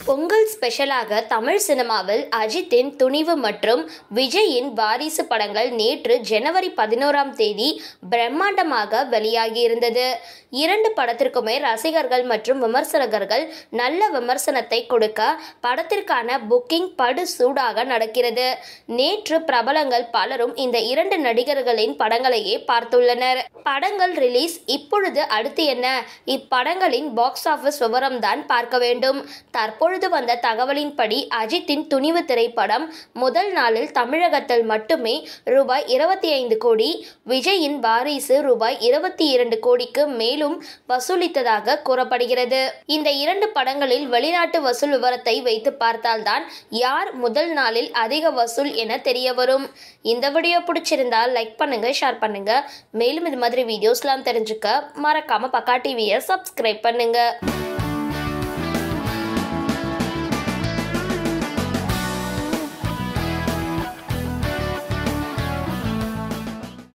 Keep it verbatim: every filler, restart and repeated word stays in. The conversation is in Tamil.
பொங்கல் ஸ்பெஷலாக தமிழ் சினிமாவில் அஜித்தின் துணிவு மற்றும் விஜயின் வாரிசு படங்கள் நேற்று ஜனவரி பதினோராம் தேதி பிரம்மாண்டமாக வெளியாகியிருந்தது. இரண்டு படத்திற்குமே ரசிகர்கள் மற்றும் விமர்சகர்கள் நல்ல விமர்சனத்தை கொடுக்க படத்திற்கான புக்கிங் படு சூடாக நடக்கிறது. நேற்று பிரபலங்கள் பலரும் இந்த இரண்டு நடிகர்களின் படங்களையே பார்த்துள்ளனர். படங்கள் ரிலீஸ் இப்பொழுது அடுத்து என்ன? இப்படங்களின் பாக்ஸ் ஆபீஸ் விவரம் தான் பார்க்க வேண்டும். தற்பொழுது வந்த தகவலின்படி அஜித்தின் துணிவு திரைப்படம் முதல் நாளில் தமிழகத்தில் மட்டுமே ரூபாய் இருபத்தி ஐந்து கோடி, விஜயின் வாரிசு ரூபாய் இருபத்தி இரண்டு கோடிக்கு மேலும் வசூலித்ததாக கூறப்படுகிறது. இந்த இரண்டு படங்களில் வெளிநாட்டு வசூல் விவரத்தை வைத்து பார்த்தால்தான் யார் முதல் நாளில் அதிக வசூல் என தெரிய வரும். இந்த வீடியோ பிடிச்சிருந்தால் லைக் பண்ணுங்க, ஷேர் பண்ணுங்க. மேலும் இது மாதிரி வீடியோஸ்லாம் தெரிஞ்சுக்க மறக்காம பக்கா டிவியை சப்ஸ்கிரைப் பண்ணுங்க.